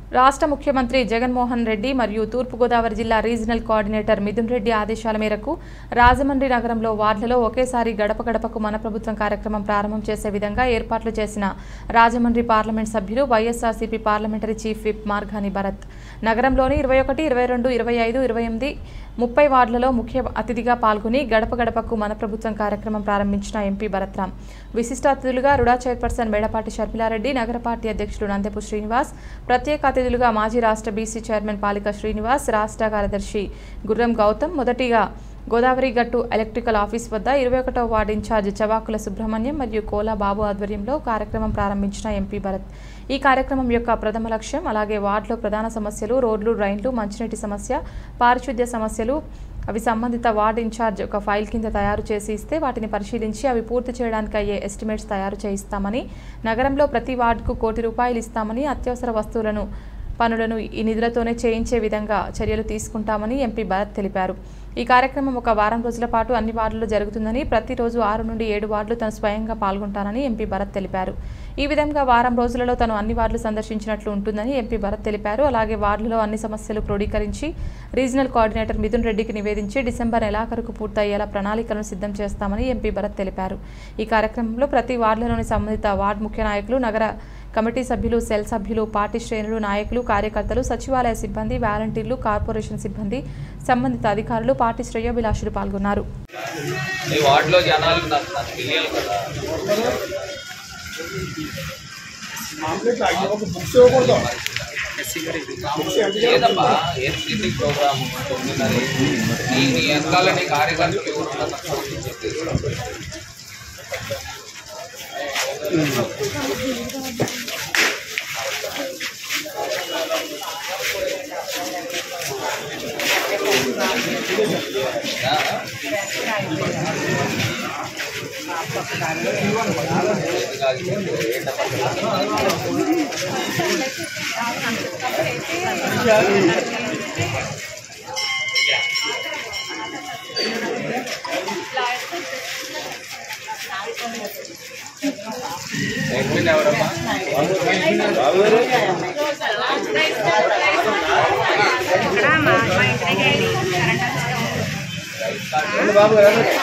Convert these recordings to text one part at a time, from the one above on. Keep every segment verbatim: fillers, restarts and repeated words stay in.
రాష్ట్ర ముఖ్యమంత్రి జగన్మోహన్ రెడ్డి మరియు తూర్పు గోదావరి జిల్లా రీజనల్ కోఆర్డినేటర్ మిథున్ రెడ్డి ఆదేశాల మేరకు రాజమండ్రి నగరంలో వార్డులలో ఒకేసారి గడప గడపకు మన ప్రభుత్వం కార్యక్రమం ప్రారంభం చేసే విధంగా ఏర్పాట్లు చేసిన రాజమండ్రి పార్లమెంట్ సభ్యులు YSRCP parliamentary chief whip Margani Bharat నగరంలోని ఇరవై ఒకటి ఇరవై రెండు ఇరవై ఐదు ఇరవై ఎనిమిది ముప్పై వార్డులలో ముఖ్య అతిథిగా పాల్గొని గడప గడపకు మన ప్రభుత్వం కార్యక్రమం ప్రారంభించిన ఎంపీ భరత్రామ్ విశిష్ట అతిథులుగా రుడా చైర్పర్సన్ మేడపాటి షర్మిలారెడ్డి నగర పార్టీ అధ్యక్షులు నందెపు శ్రీనివాస్ ప్రత్యేక అతిథులుగా మాజీ రాష్ట్ర బీసీ చైర్మన్ పాలిక శ్రీనివాస్ రాష్ట్ర కార్యదర్శి గుర్రం గౌతమ్ మొదటిగా గోదావరి గట్టు ఎలక్ట్రికల్ ఆఫీస్ వద్ద ఇరవై ఒకటవ వార్డు ఇన్ఛార్జ్ చవాకుల సుబ్రహ్మణ్యం మరియు కోలా బాబు ఆధ్వర్యంలో కార్యక్రమం ప్రారంభించిన ఎంపీ భరత్ ఈ కార్యక్రమం యొక్క ప్రథమ లక్ష్యం అలాగే వార్డులో ప్రధాన సమస్యలు రోడ్లు డ్రైన్లు మంచినీటి సమస్య పారిశుద్ధ్య సమస్యలు అవి సంబంధిత వార్డు ఇన్ఛార్జ్ ఒక ఫైల్ కింద తయారు చేసి ఇస్తే వాటిని పరిశీలించి అవి పూర్తి చేయడానికి అయ్యే ఎస్టిమేట్స్ తయారు చేయిస్తామని నగరంలో ప్రతి వార్డుకు కోటి రూపాయలు ఇస్తామని అత్యవసర వస్తువులను పనులను ఈ నిధులతోనే చేయించే విధంగా చర్యలు తీసుకుంటామని ఎంపీ భరత్ తెలిపారు ఈ కార్యక్రమం ఒక వారం రోజుల పాటు అన్ని వార్డుల్లో జరుగుతుందని ప్రతిరోజు ఆరు నుండి ఏడు వార్డులు తను స్వయంగా పాల్గొంటానని ఎంపీ భరత్ తెలిపారు ఈ విధంగా వారం రోజులలో తను అన్ని వార్డులు సందర్శించినట్లు ఉంటుందని ఎంపీ భరత్ తెలిపారు అలాగే వార్డులలో అన్ని సమస్యలు క్రోడీకరించి రీజనల్ కోఆర్డినేటర్ మిథున్ రెడ్డికి నివేదించి డిసెంబర్ నెలాఖరుకు పూర్తయ్యేలా ప్రణాళికలను సిద్ధం చేస్తామని ఎంపీ భరత్ తెలిపారు ఈ కార్యక్రమంలో ప్రతి వార్డులలోని సంబంధిత వార్డు ముఖ్య నాయకులు నగర కమిటీ సభ్యులు సెల్ సభ్యులు పార్టీ శ్రేణులు నాయకులు కార్యకర్తలు సచివాలయ సిబ్బంది వాలంటీర్లు కార్పొరేషన్ సిబ్బంది సంబంధిత అధికారులు పార్టీ శ్రేయోభిలాషులు పాల్గొన్నారు బాబు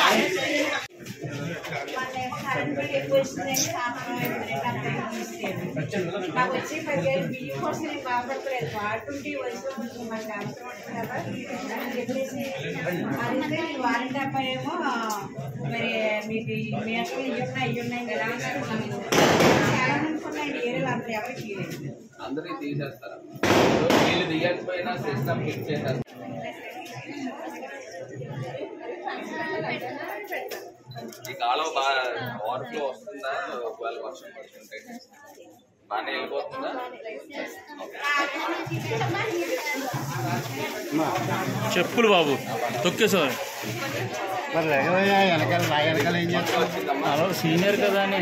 నాకు వచ్చి పదిహేను బియ్యం కోసం నేను బాధపడలేదు వాడుతుంటే వయసు మనకి అవసరం ఉంటుంది కదా అని చెప్పేసి అందుకే నేను వారంటీ అబ్బాయి ఏమో మరి మీకు మీ అసలు ఇవి ఉన్నాయి ఇవి ఉన్నాయి కదా చాలా అనుకున్నాయండి ఏరియాలో అందరూ ఎవరికి అందరికి తీసేస్తారు వీళ్ళు తీయకపోయినా సిస్టమ్ ఫిక్స్ చేస్తారు ఈ కాలం బాగా ఓవర్ఫ్లో వస్తుందా ఒకవేళ వర్షం పడుతుంటే బాగానే వెళ్ళిపోతుందా చెప్పులు బాబు తొక్కేసారు మరి వెనకాల నా వెనకాల ఏం చేస్తాం సీనియర్ కదా అని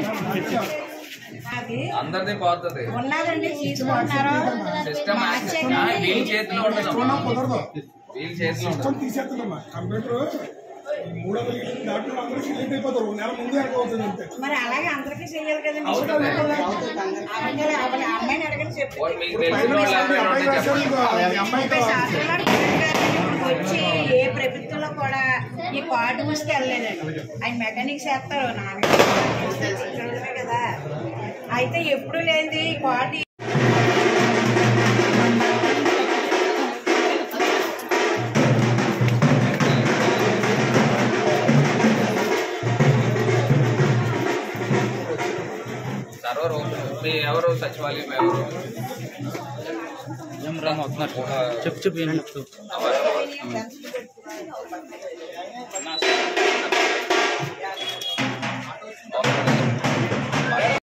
అందరిది పోతుంది ఉన్నదండి తీసుకుంటున్నారు సిస్టమ్ వీళ్ళ చేతిలో ఉండదు వీళ్ళ చేతిలో ఉండదు తీసేస్తుందమ్మా కంప్యూటర్ మూడు వందల దాంట్లో అందరికీ లేట్ అయిపోతారు నెల ముందే అయిపోతుంది అంతే మరి అలాగే అందరికీ చెయ్యాలి కదండి అమ్మాయిని అడగని చెప్పి వచ్చి ఏ ప్రభుత్వంలో కూడా ఈ కార్డు మూసుకు వెళ్ళలేదండి ఆయన మెకానిక్స్ వేస్తారు నాకు కదా అయితే ఎప్పుడు లేదు ఈ కార్డు సర్వర్ మీ ఎవరు సచివాలయం ఎవరు చెప్పు చెప్పు చెప్పు